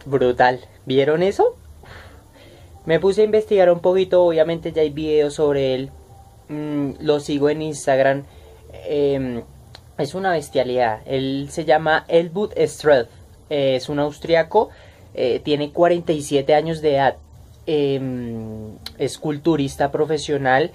brutal. ¿Vieron eso? Me puse a investigar un poquito, obviamente ya hay videos sobre él. Lo sigo en Instagram. Es una bestialidad. Él se llama Elwood Strelf. Es un austriaco. Tiene 47 años de edad. Es culturista profesional.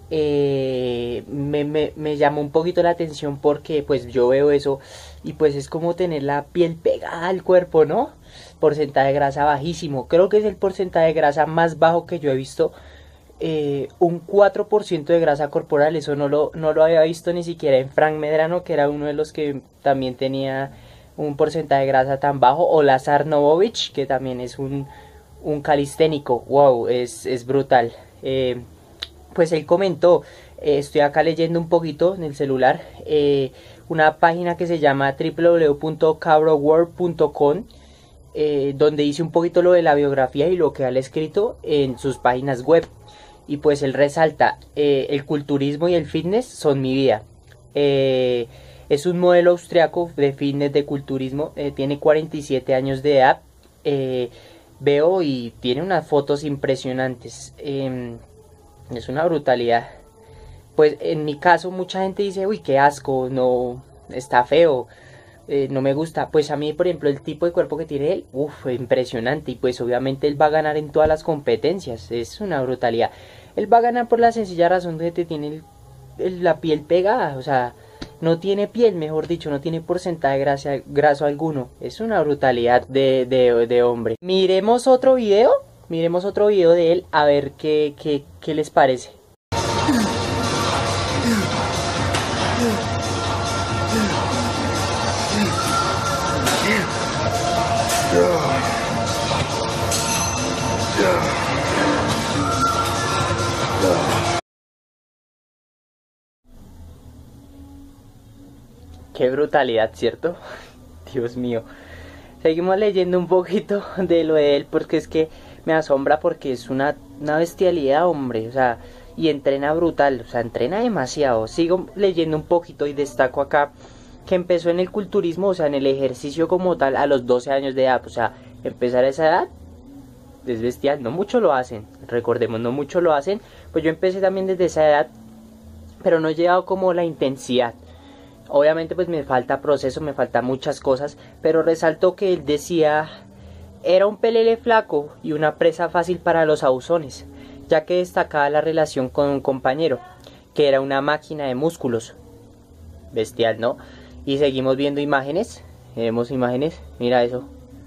Me llamó un poquito la atención porque pues yo veo eso y pues es como tener la piel pegada al cuerpo, ¿no? Porcentaje de grasa bajísimo. Creo que es el porcentaje de grasa más bajo que yo he visto. Un 4% de grasa corporal, eso no lo había visto ni siquiera en Frank Medrano, que era uno de los que también tenía un porcentaje de grasa tan bajo, o Lazar Novovich, que también es un calisténico. Wow, es brutal. Pues él comentó, estoy acá leyendo un poquito en el celular, una página que se llama www.cabroworld.com, donde dice un poquito lo de la biografía y lo que él ha escrito en sus páginas web. Y pues él resalta, el culturismo y el fitness son mi vida. Es un modelo austriaco de fitness, de culturismo, tiene 47 años de edad. Veo y tiene unas fotos impresionantes. Es una brutalidad. Pues en mi caso mucha gente dice, uy, qué asco, no, está feo, no me gusta. Pues a mí, por ejemplo, el tipo de cuerpo que tiene él, uff, impresionante. Y pues obviamente él va a ganar en todas las competencias, es una brutalidad. Él va a ganar por la sencilla razón de que tiene la piel pegada, o sea, no tiene piel, mejor dicho, no tiene porcentaje de graso alguno. Es una brutalidad de hombre. Miremos otro video de él, a ver qué les parece. Qué brutalidad, ¿cierto? Dios mío. Seguimos leyendo un poquito de lo de él porque es que me asombra, porque es una bestialidad, hombre. O sea, y entrena brutal, o sea, entrena demasiado. Sigo leyendo un poquito y destaco acá que empezó en el culturismo, o sea, en el ejercicio como tal, a los 12 años de edad. O sea, empezar a esa edad es bestial. No muchos lo hacen, recordemos, no muchos lo hacen. Pues yo empecé también desde esa edad, pero no he llegado como la intensidad. Obviamente pues me falta proceso, me falta muchas cosas, pero resaltó que él decía, era un pelele flaco y una presa fácil para los abusones, ya que destacaba la relación con un compañero, que era una máquina de músculos. Bestial, ¿no? Y seguimos viendo imágenes, vemos imágenes, mira eso,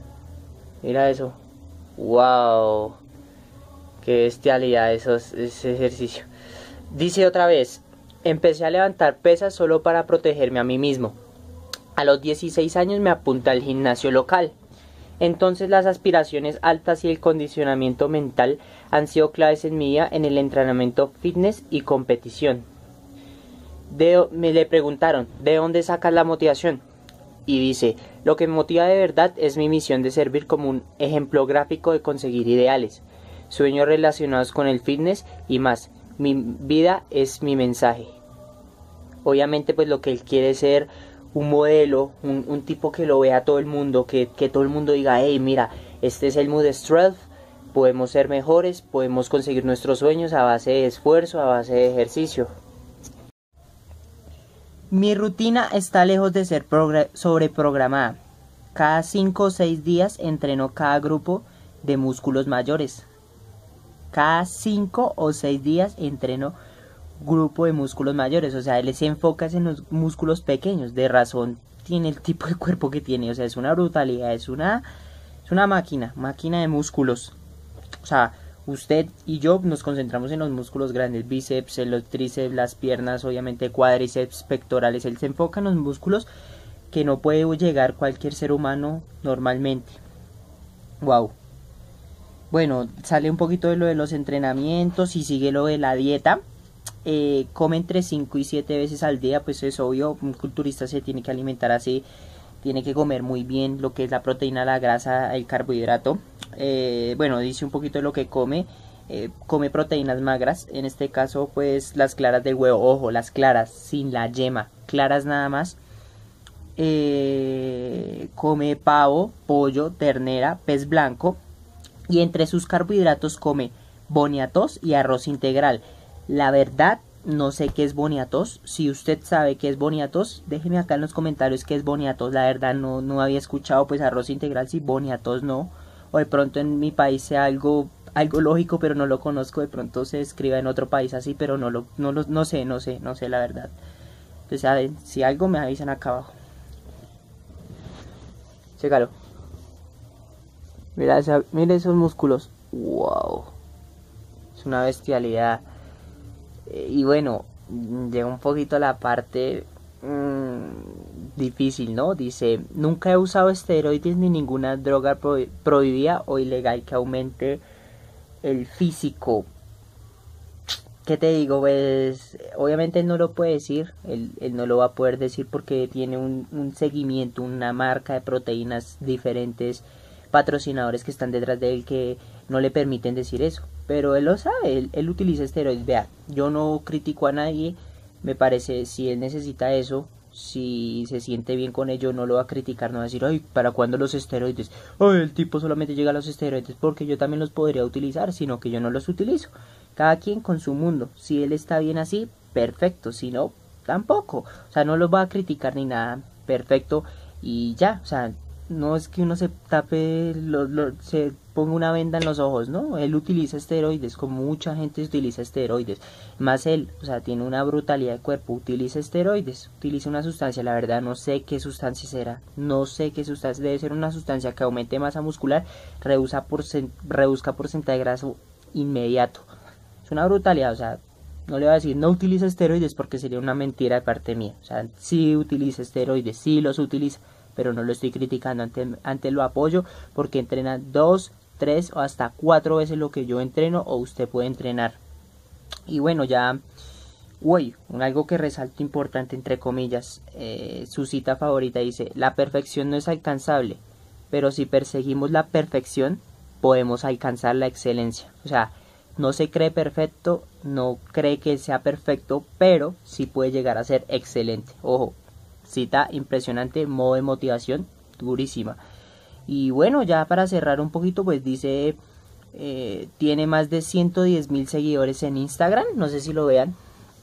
wow, qué bestialidad ese ejercicio. Dice otra vez, empecé a levantar pesas solo para protegerme a mí mismo. A los 16 años me apunté al gimnasio local. Entonces las aspiraciones altas y el condicionamiento mental han sido claves en mi vida en el entrenamiento fitness y competición. Me le preguntaron, ¿de dónde sacas la motivación? Y dice, lo que me motiva de verdad es mi misión de servir como un ejemplo gráfico de conseguir ideales, sueños relacionados con el fitness y más. Mi vida es mi mensaje. Obviamente pues lo que él quiere es ser un modelo, un tipo que lo vea todo el mundo, que todo el mundo diga, hey, mira, este es Elwood Strelf, podemos ser mejores, podemos conseguir nuestros sueños a base de esfuerzo, a base de ejercicio. Mi rutina está lejos de ser sobreprogramada. Cada 5 o 6 días entreno cada grupo de músculos mayores. Cada 5 o 6 días entreno grupo de músculos mayores. O sea, él se enfoca en los músculos pequeños. De razón tiene el tipo de cuerpo que tiene. O sea, es una brutalidad. Es una máquina de músculos. O sea, usted y yo nos concentramos en los músculos grandes. Bíceps, los tríceps, las piernas, obviamente cuádriceps, pectorales. Él se enfoca en los músculos que no puede llegar cualquier ser humano normalmente. Wow. Bueno, sale un poquito de lo de los entrenamientos y sigue lo de la dieta. Come entre 5 y 7 veces al día, pues es obvio, un culturista se tiene que alimentar así, tiene que comer muy bien lo que es la proteína, la grasa, el carbohidrato. Bueno, dice un poquito de lo que come. Come proteínas magras, en este caso pues las claras del huevo, ojo, las claras, sin la yema, claras nada más. come pavo, pollo, ternera, pez blanco y entre sus carbohidratos come boniatos y arroz integral. La verdad, no sé qué es boniatos. Si usted sabe qué es boniatos, déjeme acá en los comentarios qué es boniatos. La verdad no había escuchado, pues arroz integral sí, boniatos no. O de pronto en mi país sea algo lógico, pero no lo conozco. De pronto se escriba en otro país así, pero no sé la verdad. Entonces, ¿saben? Si algo me avisan acá abajo. Chécalo. Mira esos músculos. Wow. Es una bestialidad. Y bueno, llega un poquito a la parte difícil, ¿no? Dice, nunca he usado esteroides ni ninguna droga prohibida o ilegal que aumente el físico. ¿Qué te digo? Pues obviamente él no lo puede decir, él no lo va a poder decir porque tiene un seguimiento, una marca de proteínas diferentes, patrocinadores que están detrás de él que no le permiten decir eso. Pero él lo sabe, él utiliza esteroides. Vea, yo no critico a nadie, me parece, si él necesita eso, si se siente bien con ello, no lo va a criticar, no va a decir, ay, ¿para cuándo los esteroides? Ay, el tipo solamente llega a los esteroides porque yo también los podría utilizar, sino que yo no los utilizo. Cada quien con su mundo. Si él está bien así, perfecto. Si no, tampoco. O sea, no los va a criticar ni nada. Perfecto. Y ya, o sea, no es que uno se tape, se ponga una venda en los ojos, ¿no? Él utiliza esteroides, como mucha gente utiliza esteroides. Más él, o sea, tiene una brutalidad de cuerpo, utiliza esteroides, utiliza una sustancia, la verdad no sé qué sustancia será, no sé qué sustancia, debe ser una sustancia que aumente masa muscular, reduzca porcentaje de grasa inmediato. Es una brutalidad, o sea, no le voy a decir no utiliza esteroides porque sería una mentira de parte mía. O sea, sí utiliza esteroides, sí los utiliza, pero no lo estoy criticando, ante lo apoyo porque entrena 2, 3 o hasta 4 veces lo que yo entreno o usted puede entrenar. Y bueno, ya, algo que resalto importante entre comillas, su cita favorita dice, la perfección no es alcanzable, pero si perseguimos la perfección, podemos alcanzar la excelencia. O sea, no se cree perfecto, no cree que sea perfecto, pero sí puede llegar a ser excelente. Ojo, cita impresionante, modo de motivación, durísima. Y bueno, ya para cerrar un poquito, pues dice, tiene más de 110.000 seguidores en Instagram, no sé si lo vean.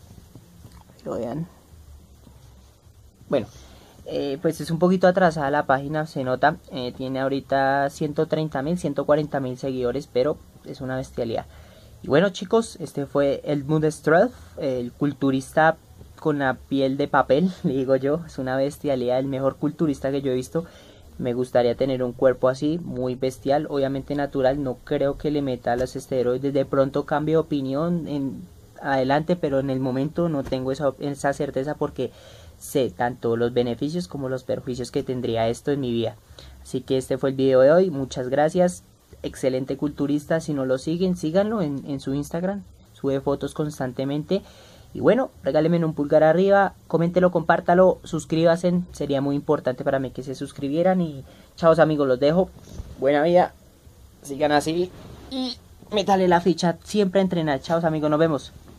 Bueno, pues es un poquito atrasada la página, se nota, tiene ahorita 130.000, 140.000 seguidores, pero es una bestialidad. Y bueno chicos, este fue Edmund Struth, el culturista con la piel de papel, le digo yo, es una bestialidad, el mejor culturista que yo he visto. Me gustaría tener un cuerpo así, muy bestial, obviamente natural, no creo que le meta los esteroides, de pronto cambie de opinión en adelante, pero en el momento no tengo esa certeza porque sé tanto los beneficios como los perjuicios que tendría esto en mi vida. Así que este fue el video de hoy, muchas gracias. Excelente culturista, si no lo siguen, síganlo en su Instagram, sube fotos constantemente. Y bueno, regálenme un pulgar arriba, coméntelo, compártalo, suscríbanse, sería muy importante para mí que se suscribieran. Y chao amigos, los dejo, buena vida, sigan así y métale la ficha, siempre entrenar. Chao amigos, nos vemos.